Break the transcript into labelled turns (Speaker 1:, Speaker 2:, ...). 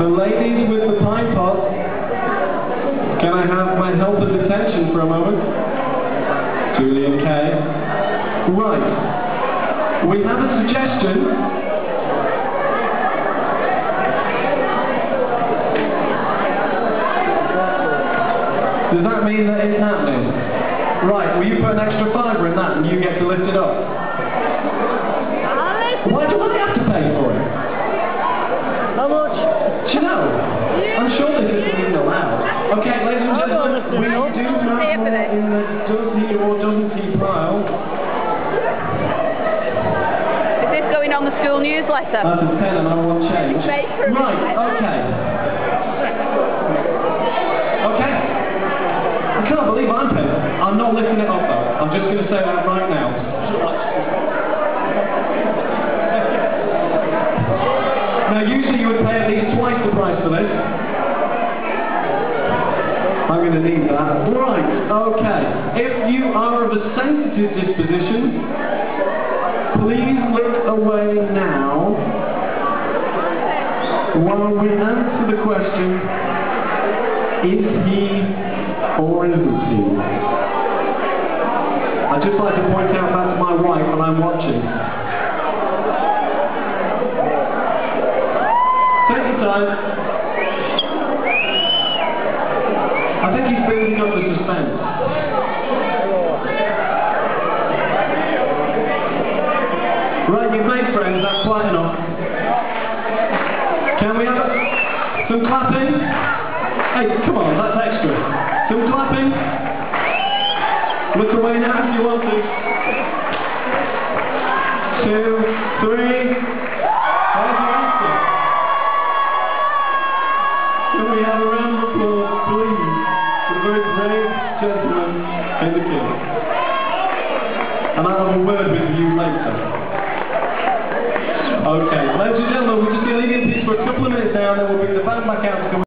Speaker 1: The ladies with the pine pot, can I have my help and attention for a moment? Julie and Kay. Right. We have a suggestion. Does that mean that it's happening? Right, will you put an extra fiver in that and you get to lift it up? Why do I have to pay for it?
Speaker 2: How much?
Speaker 1: Do you know? I'm sure this isn't even allowed. Okay, ladies and gentlemen, we do have more in the does he or doesn't he pile.
Speaker 3: Is this going on the school newsletter?
Speaker 1: That's a 10 and I want change. Right, okay. Okay. I can't believe I'm paying. I'm not lifting it up though. I'm just going to say that right now. Now usually you would pay at least twice the price for this. I'm going to need that. Right, okay. If you are of a sensitive disposition, please look away now while we answer the question, is he or isn't he? I'd just like to point out that to my wife when I'm watching. Take your time. I think he's building up the suspense. Right, you've made friends, that's quite enough. Can we have some clapping? Hey, come on, that's extra. Some clapping. Look away now if you want to. 2, 3. There's your answer. Can we have a round of applause, please, for the very brave gentleman in the kilt? And I'll have a word with you later. Okay, ladies and gentlemen, we're just going to leave you in peace for a couple of minutes now, and then we'll bring the band back out to come